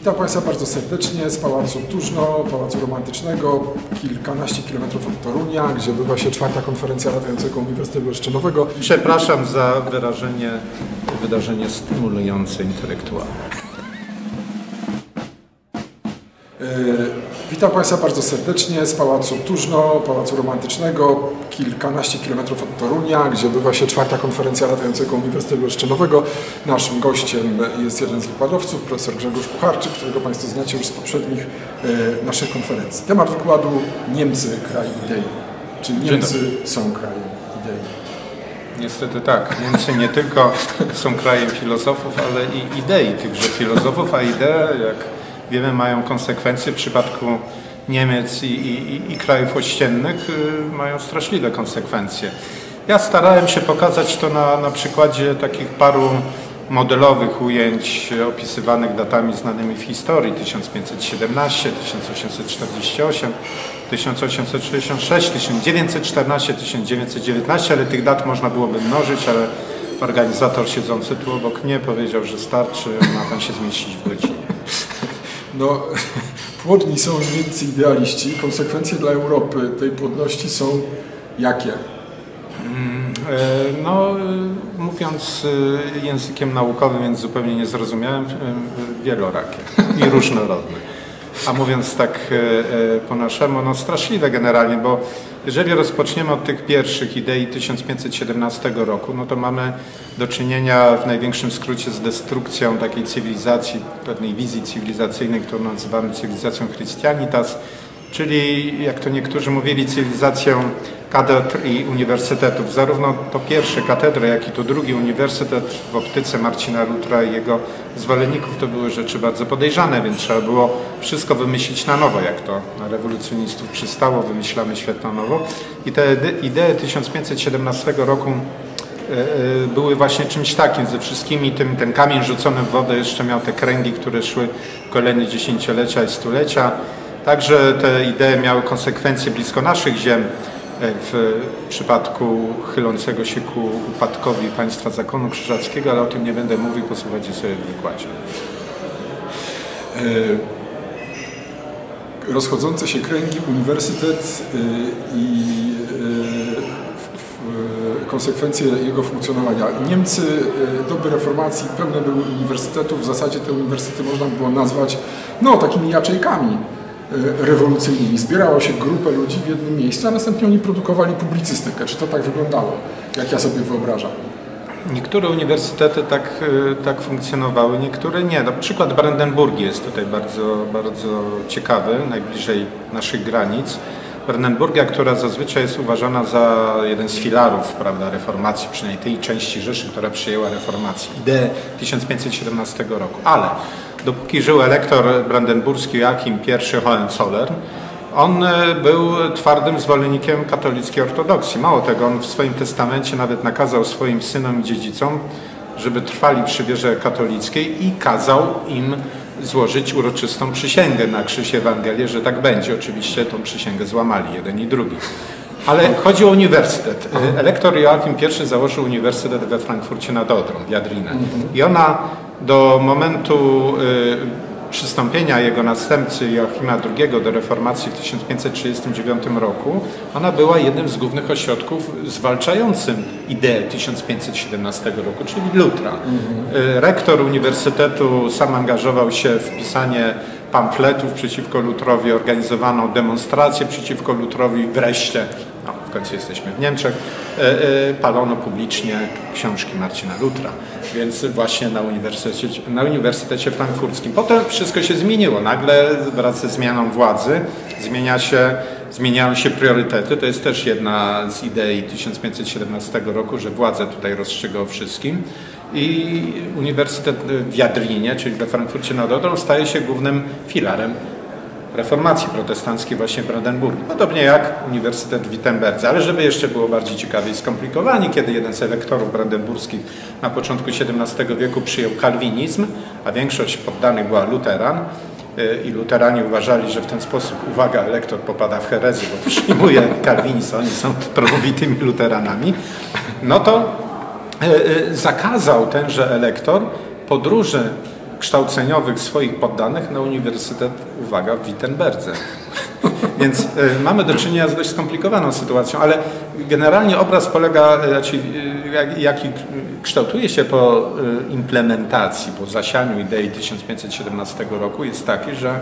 Witam Państwa bardzo serdecznie z Pałacu Tużno, Pałacu Romantycznego, kilkanaście kilometrów od Torunia, gdzie odbywa się czwarta konferencja latającego Uniwersytetu Leszczynowego. Przepraszam za wydarzenie stymulujące intelektualnie. Witam Państwa bardzo serdecznie z Pałacu Tużno, Pałacu Romantycznego, kilkanaście kilometrów od Torunia, gdzie odbywa się czwarta konferencja latającego Uniwersytetu Leszczynowego. Naszym gościem jest jeden z wykładowców, profesor Grzegorz Pucharczyk, którego Państwo znacie już z poprzednich naszych konferencji. Temat wykładu: Niemcy, kraj idei. Czy Niemcy są krajem idei? Niestety tak. Niemcy nie tylko są krajem filozofów, ale i idei tychże filozofów, a idee, jak wiemy, mają konsekwencje. W przypadku Niemiec i krajów ościennych mają straszliwe konsekwencje. Ja starałem się pokazać to na przykładzie takich paru modelowych ujęć opisywanych datami znanymi w historii: 1517, 1848, 1866, 1914, 1919, ale tych dat można byłoby mnożyć, ale organizator siedzący tu obok mnie powiedział, że starczy, ma pan się zmieścić w godzinie. No, płodni są niemieccy idealiści. Konsekwencje dla Europy tej płodności są jakie? No, mówiąc językiem naukowym, więc zupełnie niezrozumiałym, wielorakie i różnorodne. A mówiąc tak po naszemu, no straszliwe generalnie, bo jeżeli rozpoczniemy od tych pierwszych idei 1517 roku, no to mamy do czynienia w największym skrócie z destrukcją takiej cywilizacji, pewnej wizji cywilizacyjnej, którą nazywamy cywilizacją Christianitas, czyli, jak to niektórzy mówili, cywilizacją katedr i uniwersytetów. Zarówno to pierwsze katedry, jak i to drugi uniwersytet w optyce Marcina Lutra i jego zwolenników to były rzeczy bardzo podejrzane, więc trzeba było wszystko wymyślić na nowo, jak to na rewolucjonistów przystało, wymyślamy świat na nowo. I te idee 1517 roku były właśnie czymś takim, ze wszystkimi ten kamień rzucony w wodę jeszcze miał te kręgi, które szły kolejne dziesięciolecia i stulecia. Także te idee miały konsekwencje blisko naszych ziem w przypadku chylącego się ku upadkowi państwa zakonu krzyżackiego, ale o tym nie będę mówił, posłuchajcie sobie w wykładzie. Rozchodzące się kręgi, uniwersytet i konsekwencje jego funkcjonowania. Niemcy, doby reformacji, pełne były uniwersytetów. W zasadzie te uniwersytety można było nazwać takimi jaczejkami rewolucyjnymi. Zbierało się grupę ludzi w jednym miejscu, a następnie oni produkowali publicystykę. Czy to tak wyglądało, jak ja sobie wyobrażam? Niektóre uniwersytety tak funkcjonowały, niektóre nie. Na przykład Brandenburgii jest tutaj bardzo ciekawy, najbliżej naszych granic. Brandenburgia, która zazwyczaj jest uważana za jeden z filarów, prawda, reformacji, przynajmniej tej części Rzeszy, która przyjęła reformację, ideę 1517 roku. Ale dopóki żył elektor brandenburski Joachim I Hohenzollern, on był twardym zwolennikiem katolickiej ortodoksji. Mało tego, on w swoim testamencie nawet nakazał swoim synom i dziedzicom, żeby trwali przy wierze katolickiej i kazał im złożyć uroczystą przysięgę na krzyż Ewangelię, że tak będzie. Oczywiście tą przysięgę złamali jeden i drugi. Ale chodzi o uniwersytet. Elektor Joachim I założył uniwersytet we Frankfurcie nad Odrą, w Jadrinę. I ona do momentu przystąpienia jego następcy Joachima II do reformacji w 1539 roku, ona była jednym z głównych ośrodków zwalczającym ideę 1517 roku, czyli Lutra. Rektor uniwersytetu sam angażował się w pisanie pamfletów przeciwko Lutrowi, organizowano demonstracje przeciwko Lutrowi, wreszcie, w końcu jesteśmy w Niemczech, palono publicznie książki Marcina Lutra, więc właśnie na Uniwersytecie Frankfurckim. Potem wszystko się zmieniło. Nagle wraz ze zmianą władzy zmieniają się priorytety. To jest też jedna z idei 1517 roku, że władza tutaj rozstrzyga o wszystkim. I Uniwersytet w Jadrinie, czyli we Frankfurcie nad Odrą, staje się głównym filarem reformacji protestanckiej właśnie w Brandenburgii. Podobnie jak Uniwersytet w Wittenberdze. Ale żeby jeszcze było bardziej ciekawie i skomplikowanie, kiedy jeden z elektorów brandenburskich na początku XVII wieku przyjął kalwinizm, a większość poddanych była luteran, i luteranie uważali, że w ten sposób, uwaga, elektor popada w herezję, bo przyjmuje kalwinizm, oni są prawowitymi luteranami, no to zakazał tenże elektor podróży kształceniowych swoich poddanych na uniwersytet, uwaga, w Wittenberdze. Więc mamy do czynienia z dość skomplikowaną sytuacją, ale generalnie obraz polega, jaki kształtuje się po implementacji, po zasianiu idei 1517 roku, jest taki, że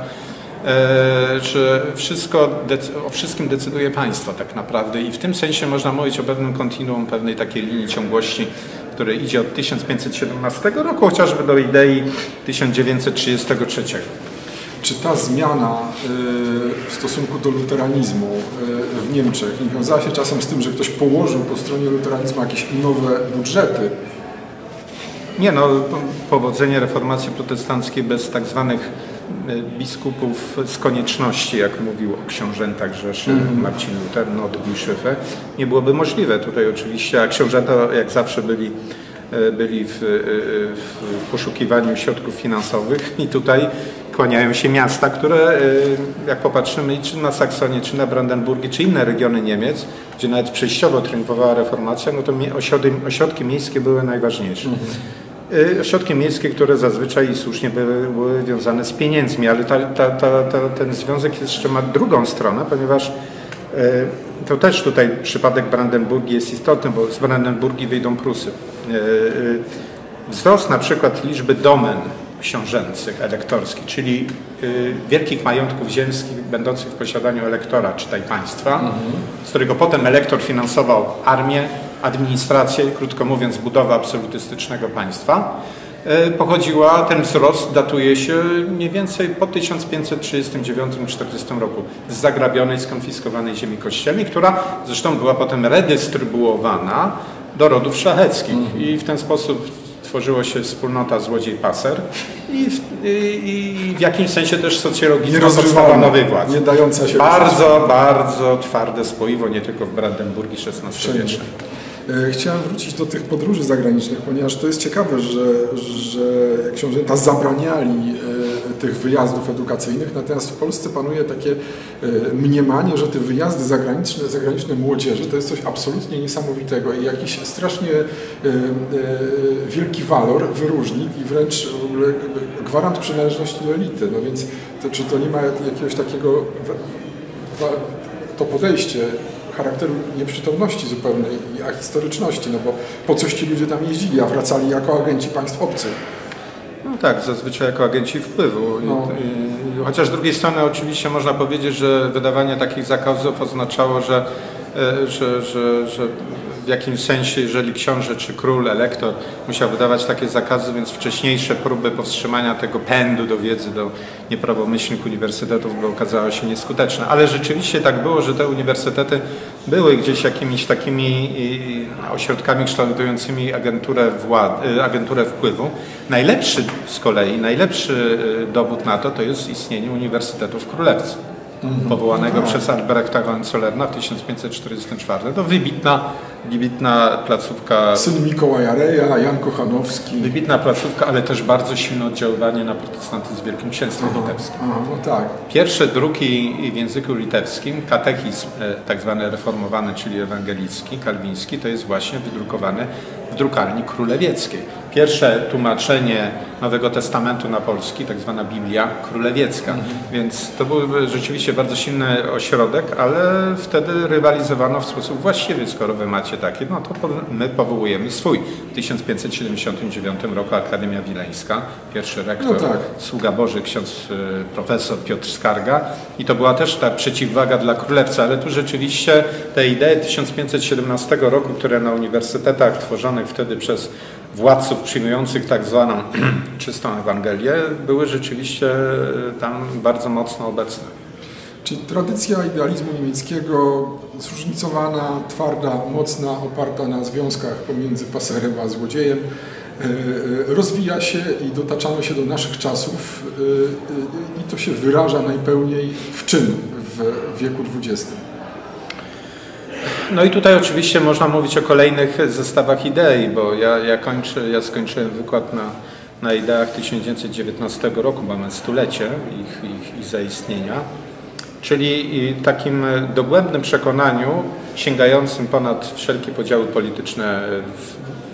o wszystkim decyduje państwo tak naprawdę i w tym sensie można mówić o pewnym kontinuum, pewnej takiej linii ciągłości, które idzie od 1517 roku chociażby do idei 1933. Czy ta zmiana w stosunku do luteranizmu w Niemczech nie wiązała się czasem z tym, że ktoś położył po stronie luteranizmu jakieś nowe budżety? Nie, no powodzenie reformacji protestanckiej bez tak zwanych biskupów z konieczności, jak mówił o książętach Rzeszy Marcin Luther, not bischöfe, nie byłoby możliwe. Tutaj oczywiście, a książęta jak zawsze byli w poszukiwaniu środków finansowych i tutaj kłaniają się miasta, które jak popatrzymy czy na Saksonię, czy na Brandenburgię, czy inne regiony Niemiec, gdzie nawet przejściowo triumfowała reformacja, no to ośrodki miejskie były najważniejsze. Ośrodki miejskie, które zazwyczaj i słusznie były wiązane z pieniędzmi, ale ten związek jeszcze ma drugą stronę, ponieważ to też tutaj przypadek Brandenburgii jest istotny, bo z Brandenburgii wyjdą Prusy. Wzrost na przykład liczby domen książęcych, elektorskich, czyli wielkich majątków ziemskich będących w posiadaniu elektora, czytaj państwa, z którego potem elektor finansował armię, administrację, krótko mówiąc budowę absolutystycznego państwa, ten wzrost datuje się mniej więcej po 1539-40 roku z zagrabionej, skonfiskowanej ziemi kościelnej, która zresztą była potem redystrybuowana do rodów szlacheckich i w ten sposób tworzyło się wspólnota złodziej-paser i w jakimś sensie też socjologiczna podstawa nowej władzy. Nie dająca się bardzo twarde spoiwo, nie tylko w Brandenburgii XVI-wiecznej. Chciałem wrócić do tych podróży zagranicznych, ponieważ to jest ciekawe, że książęta zabraniali tych wyjazdów edukacyjnych, natomiast w Polsce panuje takie mniemanie, że te wyjazdy zagraniczne młodzieży to jest coś absolutnie niesamowitego i jakiś strasznie wielki walor, wyróżnik i wręcz w ogóle gwarant przynależności do elity. No więc czy to nie ma jakiegoś takiego to podejście charakteru nieprzytomności zupełnej, a historyczności, no bo po coś ci ludzie tam jeździli, a wracali jako agenci państw obcych. No tak, zazwyczaj jako agenci wpływu. No. Chociaż z drugiej strony oczywiście można powiedzieć, że wydawanie takich zakazów oznaczało, że w jakimś sensie, jeżeli książę czy król, elektor musiał wydawać takie zakazy, więc wcześniejsze próby powstrzymania tego pędu do wiedzy do nieprawomyślnych uniwersytetów by okazały się nieskuteczne. Ale rzeczywiście tak było, że te uniwersytety były gdzieś jakimiś takimi ośrodkami kształtującymi agenturę wpływu. Najlepszy dowód na to jest istnienie Uniwersytetu w Królewcu, powołanego przez Albrechta Hohenzollerna w 1544. To wybitna placówka. Syn Mikołaja Reja, Jan Kochanowski. Wybitna placówka, ale też bardzo silne oddziaływanie na protestantyzm w Wielkim Księstwie Litewskim. No tak. Pierwsze druki w języku litewskim, katechizm tak zwany reformowany, czyli ewangelicki, kalwiński, to jest właśnie wydrukowany w drukarni królewieckiej. Pierwsze tłumaczenie Nowego Testamentu na polski, tak zwana Biblia Królewiecka. Więc to był rzeczywiście bardzo silny ośrodek, ale wtedy rywalizowano w sposób właściwy. Skoro wy macie takie, no to my powołujemy swój. W 1579 roku Akademia Wileńska, pierwszy rektor, sługa Boży, ksiądz profesor Piotr Skarga i to była też ta przeciwwaga dla królewca, ale tu rzeczywiście te idee 1517 roku, które na uniwersytetach tworzonych wtedy przez władców przyjmujących tak zwaną czystą Ewangelię były rzeczywiście tam bardzo mocno obecne. Czyli tradycja idealizmu niemieckiego, zróżnicowana, twarda, mocna, oparta na związkach pomiędzy paserem a złodziejem, rozwija się i dotaczamy się do naszych czasów i to się wyraża najpełniej w czym w wieku XX. No i tutaj oczywiście można mówić o kolejnych zestawach idei, bo ja skończyłem wykład na ideach 1919 roku, mamy stulecie ich zaistnienia, czyli takim dogłębnym przekonaniu sięgającym ponad wszelkie podziały polityczne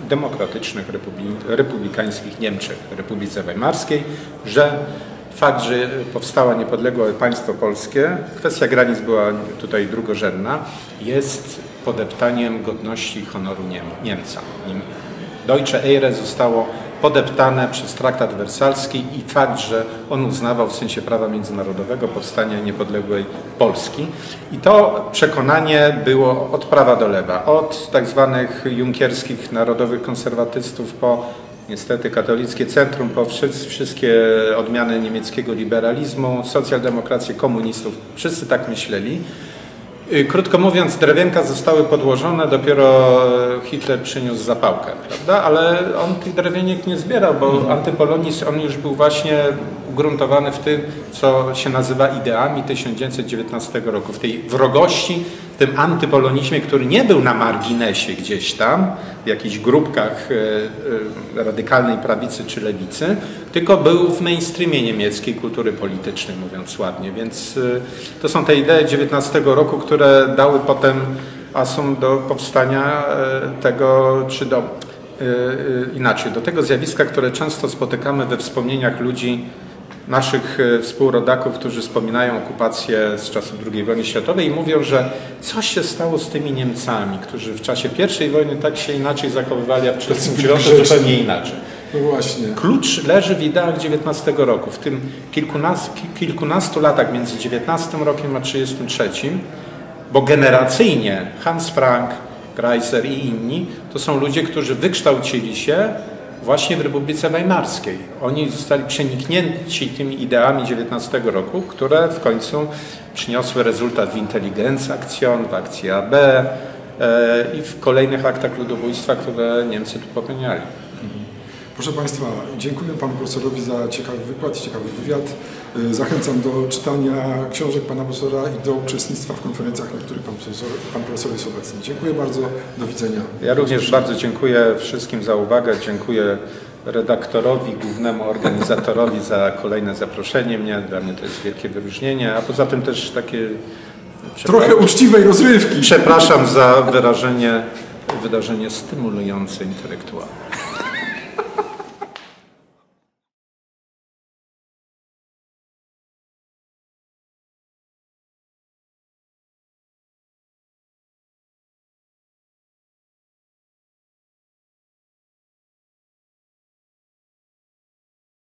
demokratycznych, republikańskich Niemczech, Republice Weimarskiej, że fakt, że powstało niepodległe państwo polskie, kwestia granic była tutaj drugorzędna, jest podeptaniem godności i honoru Niemca. Deutsche Ehre zostało podeptane przez traktat wersalski i fakt, że on uznawał w sensie prawa międzynarodowego powstanie niepodległej Polski. I to przekonanie było od prawa do lewa, od tak zwanych junkierskich narodowych konserwatystów po niestety katolickie centrum, po wszystkie odmiany niemieckiego liberalizmu, socjaldemokrację, komunistów. Wszyscy tak myśleli. Krótko mówiąc, drewienka zostały podłożone, dopiero Hitler przyniósł zapałkę, prawda? Ale on tych drewieniek nie zbierał, bo antypolonizm, on już był właśnie ugruntowany w tym, co się nazywa ideami 1919 roku, w tej wrogości, w tym antypolonizmie, który nie był na marginesie gdzieś tam, w jakichś grupkach radykalnej prawicy czy lewicy, tylko był w mainstreamie niemieckiej kultury politycznej, mówiąc ładnie. Więc to są te idee 19 roku, które dały potem asum do powstania tego, czy do inaczej, do tego zjawiska, które często spotykamy we wspomnieniach ludzi, naszych współrodaków, którzy wspominają okupację z czasów II wojny światowej i mówią, że coś się stało z tymi Niemcami, którzy w czasie I wojny tak się inaczej zachowywali, a w czasie zupełnie inaczej. No właśnie. Klucz leży w ideach 19 roku. W tym kilkunastu latach między 19 rokiem a 33, bo generacyjnie Hans Frank, Greiser i inni to są ludzie, którzy wykształcili się właśnie w Republice Weimarskiej. Oni zostali przeniknięci tymi ideami XIX roku, które w końcu przyniosły rezultat w Intelligenzaktion, w akcji AB i w kolejnych aktach ludobójstwa, które Niemcy tu popełniali. Proszę Państwa, dziękuję Panu Profesorowi za ciekawy wykład, ciekawy wywiad. Zachęcam do czytania książek Pana Profesora i do uczestnictwa w konferencjach, na których Pan Profesor jest obecny. Dziękuję bardzo, do widzenia. Ja również bardzo dziękuję wszystkim za uwagę, dziękuję redaktorowi, głównemu organizatorowi za kolejne zaproszenie mnie. Dla mnie to jest wielkie wyróżnienie, a poza tym też takie... Trochę uczciwej rozrywki. Przepraszam za wydarzenie stymulujące intelektualnie.